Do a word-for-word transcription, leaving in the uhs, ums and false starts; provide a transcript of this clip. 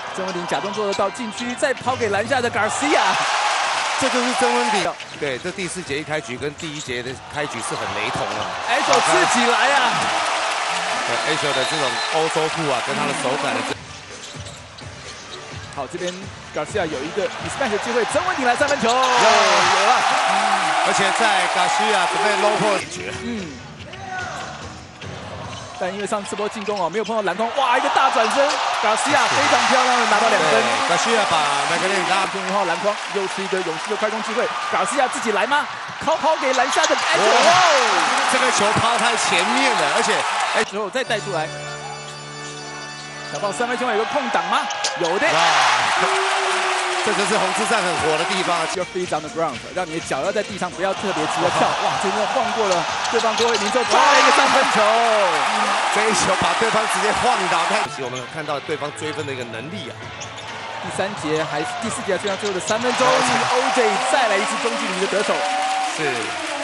曾文鼎假动作的到禁区，再抛给篮下的 Garcia， 这就是曾文鼎。对，这第四节一开局跟第一节的开局是很雷同的。 哎，手自己来啊！ 对 ，H 的这种欧洲步啊，跟他的手感的这。 好，这边 Garcia 有一个 mismatch 的机会，曾文鼎来三分球，有有了。 而且在 Garcia 准备 low post， 嗯。 但因为上次波进攻哦，没有碰到篮筐，哇，一个大转身 ，Garcia 非常漂亮的拿到两分。 Garcia 把麦克雷拉中一号篮筐，又是一个勇士的快攻机会 ，Garcia 自己来吗？抛抛给篮下的 H， 哇， 这个球抛太前面了，而且哎之后再带出来，小棒三分球有个空档吗？有的。哇， 这就是红之战很火的地方 ，Your feet on the ground， 让你的脚要在地上，不要特别急的跳。哇，真的晃过了对方郭伟民之后，抓了一个三分球。 这一球把对方直接晃倒，看我们看到对方追分的一个能力啊。 第三节还是第四节，虽然最后的三分钟 ，O J 再来一次中距离的得手。 是。